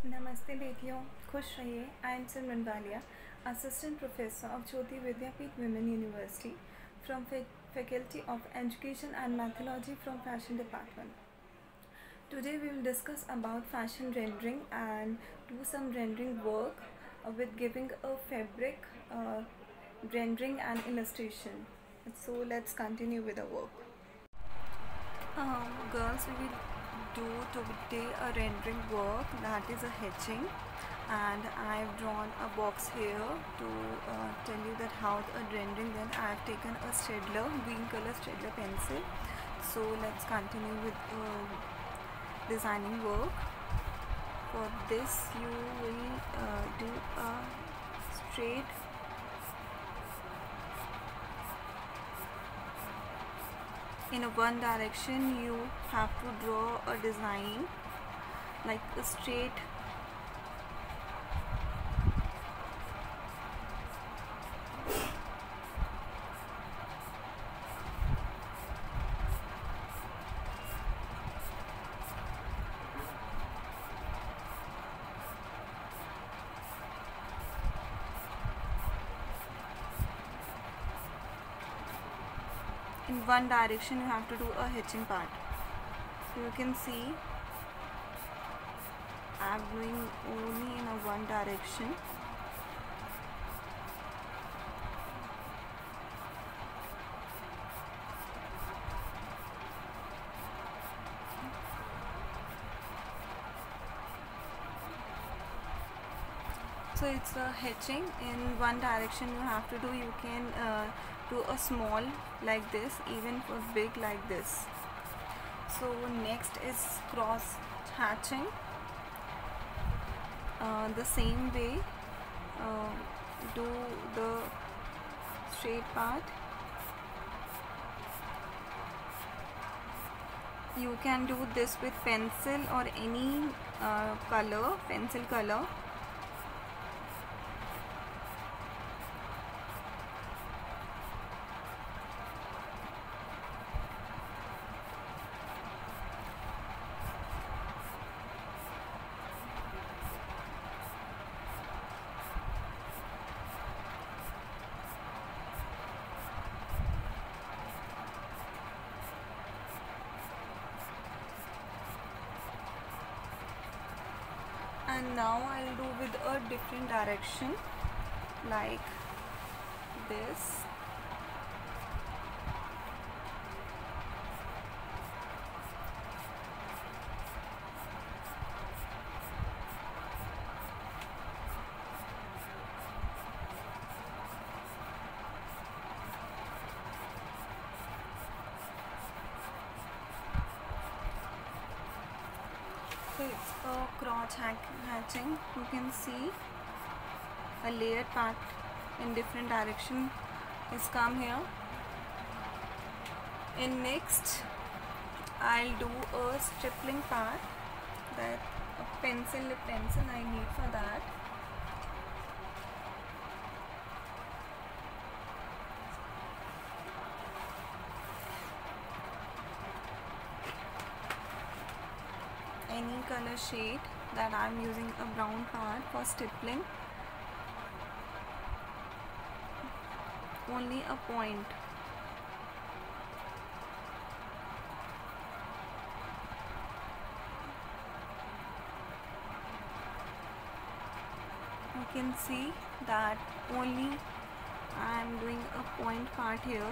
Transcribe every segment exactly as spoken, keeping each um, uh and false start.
नमस्ते बेटियों, खुश रहिए। I am Simran Walia, assistant professor of Jyoti Vidyapeeth women university from Faculty of Education and Methodology from Fashion Department. Today we will discuss about fashion rendering and do some rendering work uh, with giving a fabric uh, rendering and illustration. So let's continue with the work. Um, girls, we will do today a rendering work, that is a hatching, and I have drawn a box here to uh, tell you that how the rendering. Then I have taken a Staedtler green color Staedtler pencil. So let's continue with uh, designing work. For this you will uh, do a straight in a one direction. You have to draw a design like a straight in one direction. You have to do a hitching part. So you can see I am doing only in a one direction. So it's a hitching in one direction you have to do. You can uh, do a small like this, even for big like this. So next is cross hatching. Uh, the same way uh, do the straight part. You can do this with pencil or any uh, color, pencil color. And now I'll do with a different direction like this. So it's a crotch hatching. You can see a layered part in different direction is come here. In next I'll do a stippling part, that a pencil pencil I need for that. Any color shade, that I am using a brown part for stippling. Only a point. You can see that only I am doing a point part here.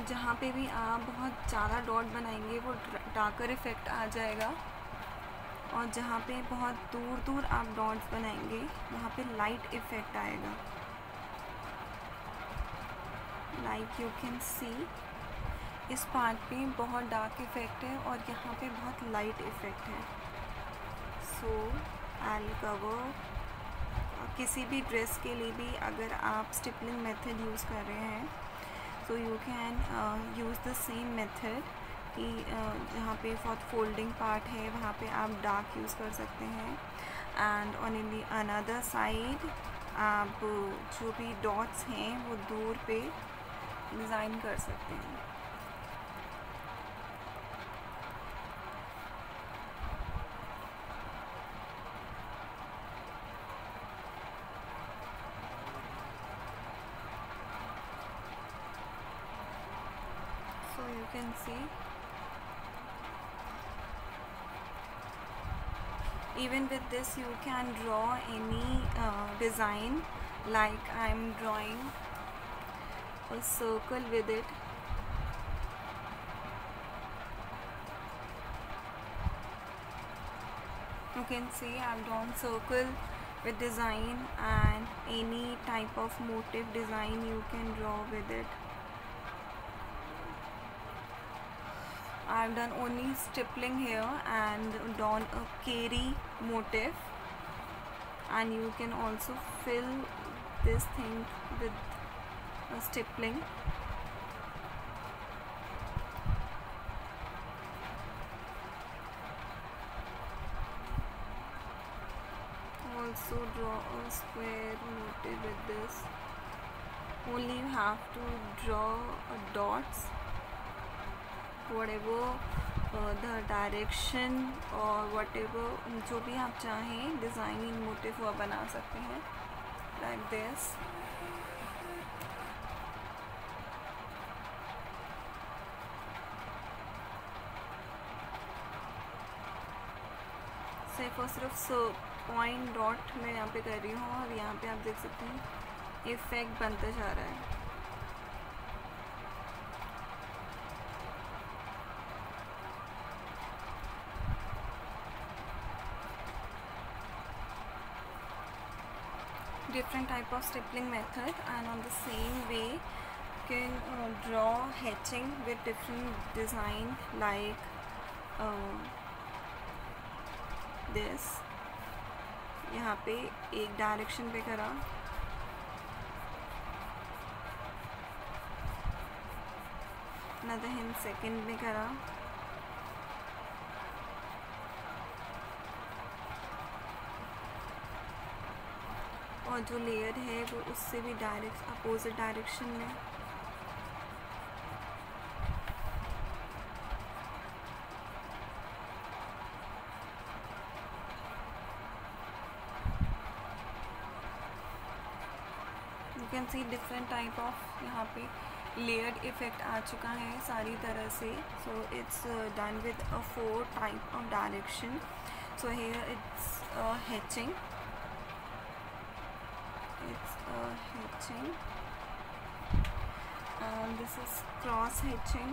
जहाँ पे भी आप बहुत ज़्यादा dot बनाएंगे वो darker effect आ जाएगा, और जहाँ पे बहुत दूर दूर आप डॉट्स बनाएंगे वहाँ पे लाइट इफ़ेक्ट आएगा। लाइक यू कैन सी इस पार्ट पे बहुत डार्क इफ़ेक्ट है और यहाँ पे बहुत लाइट इफ़ेक्ट है। सो आई कवर किसी भी ड्रेस के लिए भी अगर आप स्टिपलिंग मेथड यूज़ कर रहे हैं तो you can use the same method कि uh, जहाँ पे बहुत फोल्डिंग पार्ट है वहाँ पे आप डार्क यूज़ कर सकते हैं, and on in the another side आप जो भी डॉट्स हैं वो दूर पे डिज़ाइन कर सकते हैं। So you can see even with this you can draw any uh, design, like I am drawing a circle with it. You can see I have drawn circle with design, and any type of motif design you can draw with it. I have done only stippling here and drawn a Keri motif, and you can also fill this thing with a stippling. Also draw a square motif with this. Only you have to draw a dots, whatever uh, the direction or whatever जो भी आप चाहें designing motive वो बना सकते हैं, like this. सिर्फ और सिर्फ सो पॉइंट डॉट मैं यहाँ पे कर रही हूँ, और यहाँ पे आप देख सकते हैं इफेक्ट बनता जा रहा है। Different type of stippling method, and on the same way you can uh, draw hatching with different design, like uh, this. यहाँ पे एक डायरेक्शन पे करा, another in second में करा, और जो लेयर है वो उससे भी डायरेक्ट अपोजिट डायरेक्शन में। You can see different type of यहाँ पे लेयर्ड इफेक्ट आ चुका है सारी तरह से। So it's done with a four type of direction. So here it's hatching, it's uh, hatching, and this is cross hatching.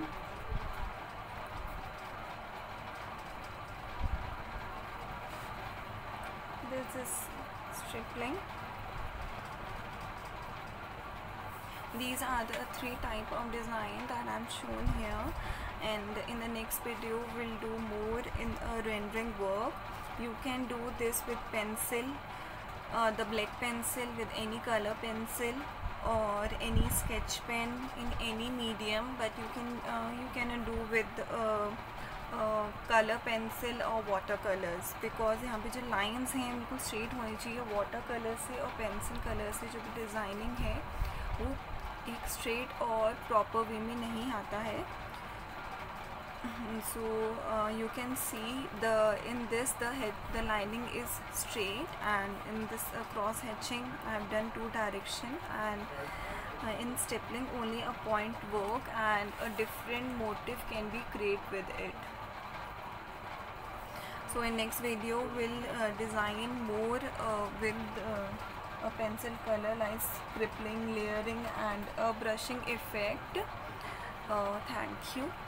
This is stippling. These are the three type of design that I'm shown here, and in the next video we'll do more in a rendering work. You can do this with pencil, uh, the black pencil, with any color pencil or any sketch pen in any medium, but you can uh, you can do with uh, uh, color pencil or water colors, because यहाँ पे जो lines हैं बिल्कुल straight होनी चाहिए। water color से और pencil color से जो भी designing है वो एक straight और proper way में नहीं आता है। So uh, you can see the in this the head the lining is straight, and in this uh, cross hatching I have done two direction, and uh, in stippling only a point work and a different motif can be created with it. So in next video we'll uh, design more uh, with uh, a pencil color like scribbling, layering and a brushing effect. Uh, thank you.